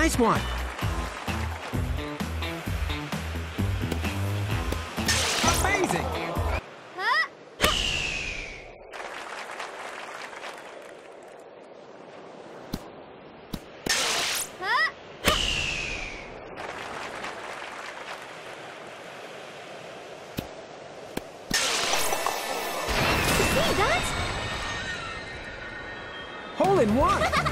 Nice one. Amazing. Huh? Huh? See that? Hole in one.